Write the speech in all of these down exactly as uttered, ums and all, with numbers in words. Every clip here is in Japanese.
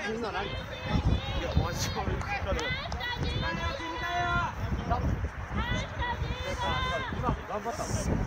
みんな何？いや、マジか。今も頑張ったの。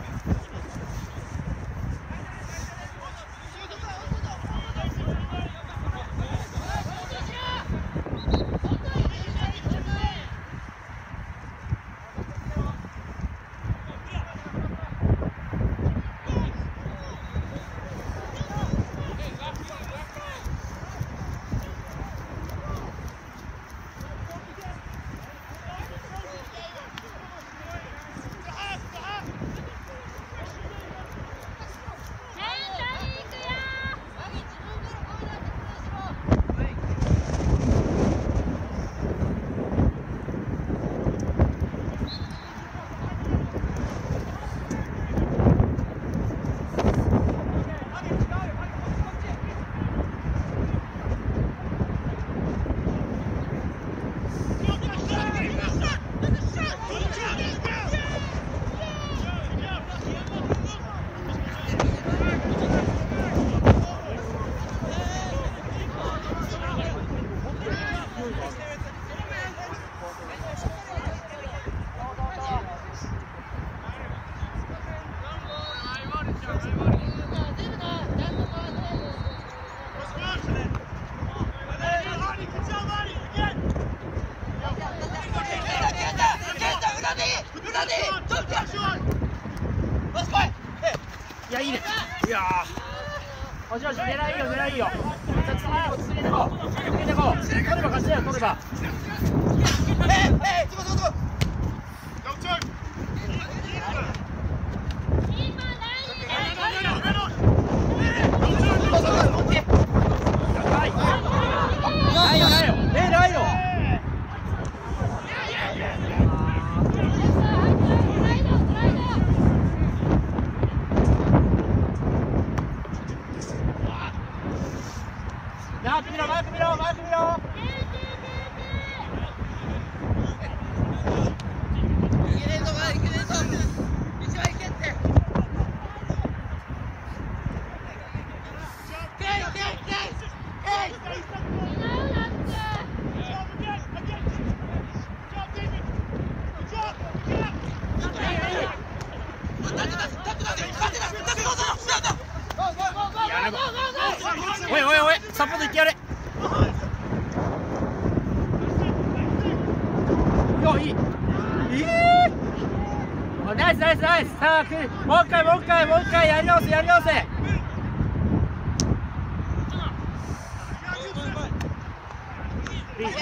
いや、いいね。いやー、よしよし、狙いいよ、狙いいいよ。じゃあ次、落ち着けてこう。落ち着けてこう。取れば勝ちだよ、取れば。えい、えい、つこつこつこ。ないよ、ないよ。え、ないよ。マーク見ろ、マーク見ろ、マーク見ろ。いけねえぞ、いけねえぞ。一番いけって。おいおいおい、サポートいってやれ。よ、いい。えー、ナイスナイスナイス。さあ、もう一回もう一回もう一回やり直せやり直せ。いいいい。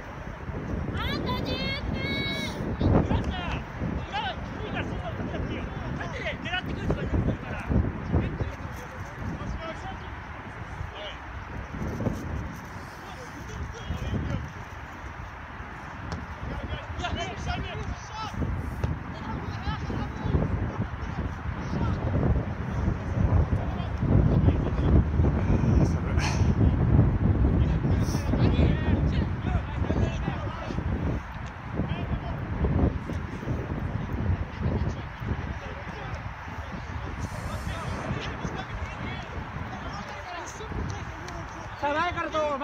あんた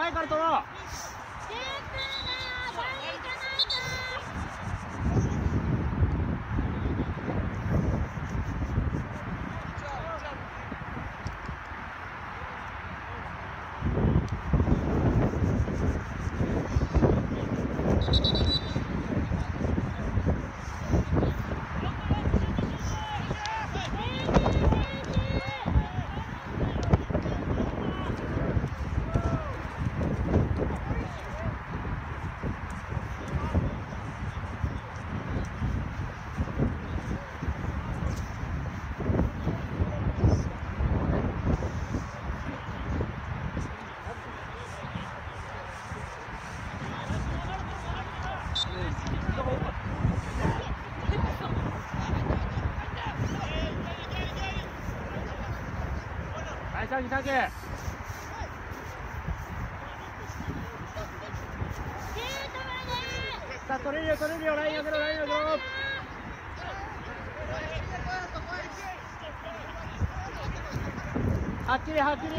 いから取ろう。はい、サンキサンキ。さあ、取れるよ、取れるよ、ライン上げろ、ライン上げろ。はっきり、はっきり。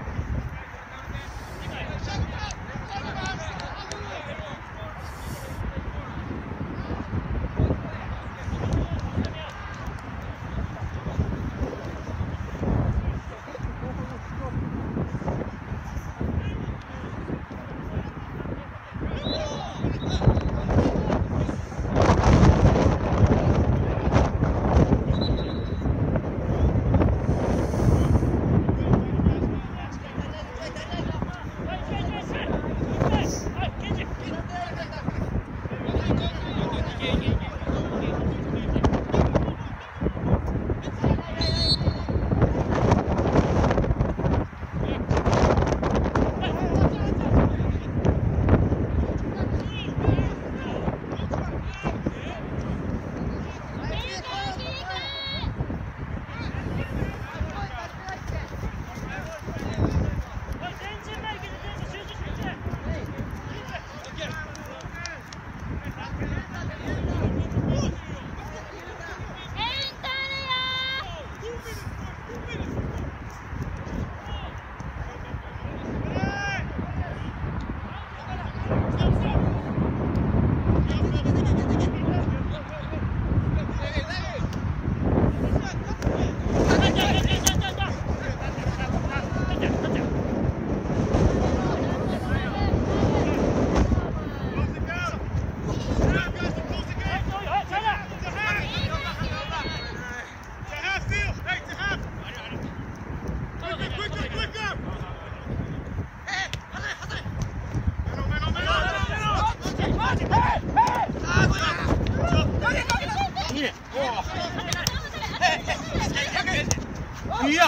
いや。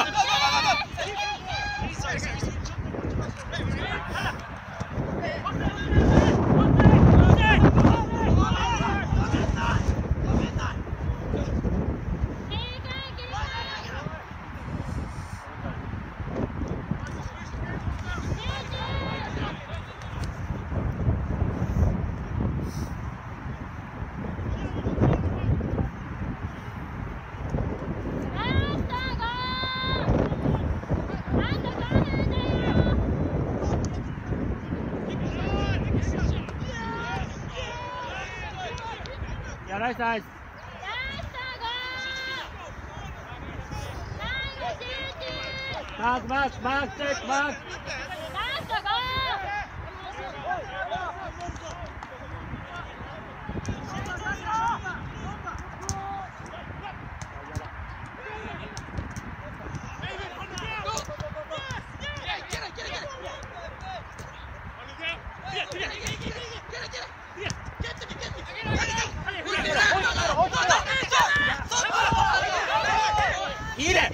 ナイスナイス。マークマークマークチェックマーク。いいね。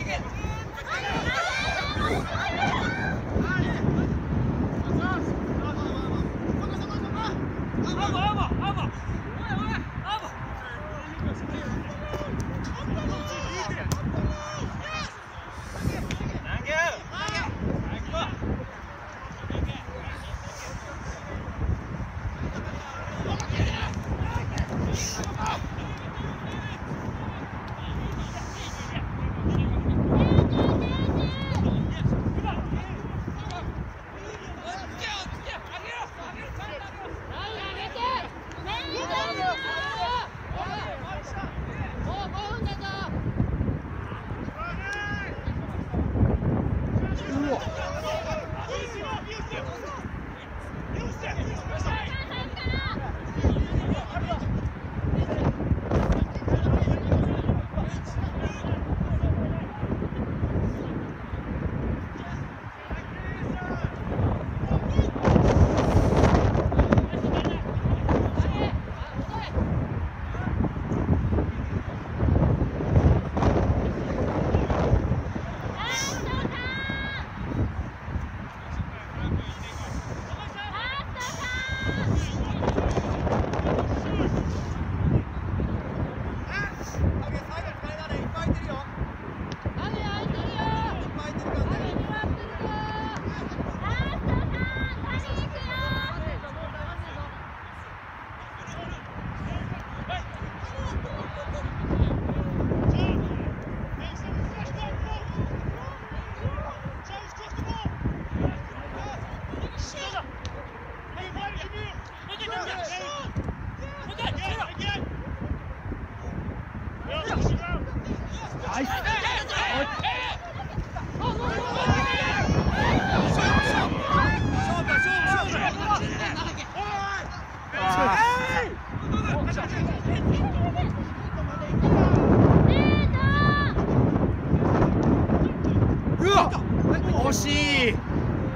惜しい。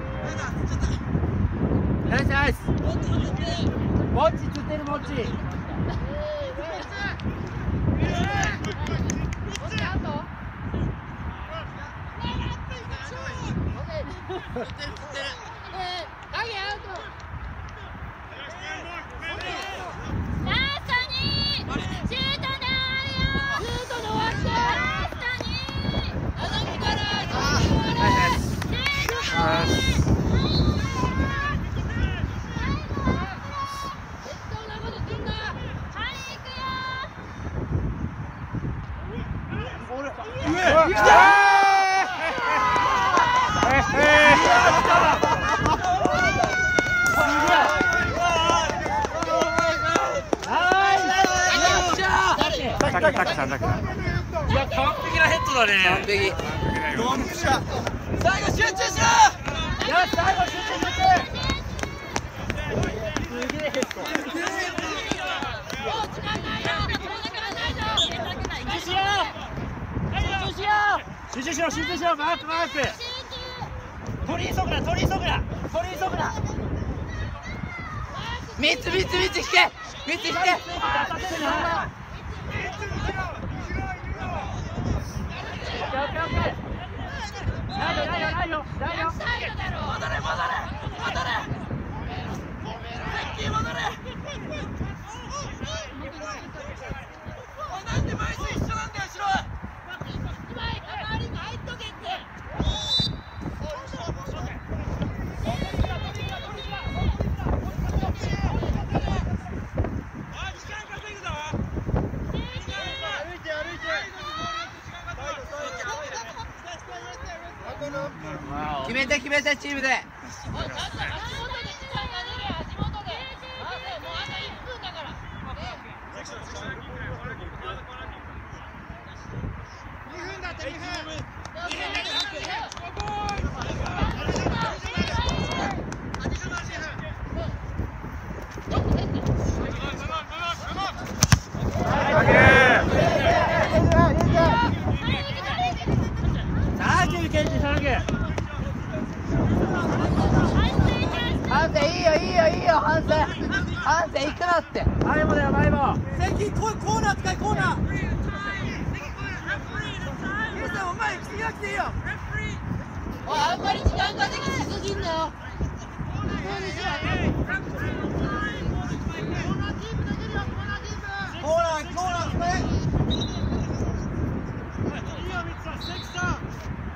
ナイスナイス。モッチ釣ってるモッチ。いや、完璧なヘッドだね。完璧。最後集中しろ。いや、最後集中集中。すげえヘッド。集中しろ集中しろ。マークマーク。取り急ぐな取り急ぐな取り急ぐな。 三つ三つ三つ引け三つ引け。なんで枚数一緒なんだよ、白い。決めて決めてチームで。ハンセいいよいいよいいよハンセハンセ行くなって。 前もだよ前も。 関コーナー使いコーナー。お前行きなくていいよ。おい、あんまり時間ができしすぎんなよ。コーナーコーナー使え。いいよ、ミツさん、関さん。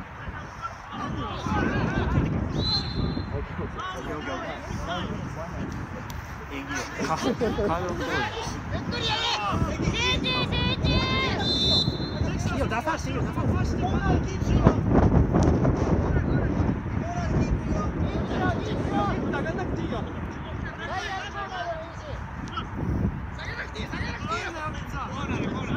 いいよ、出さしていいよ、出さしていいよ。下げなくていい、下げなくていいよ。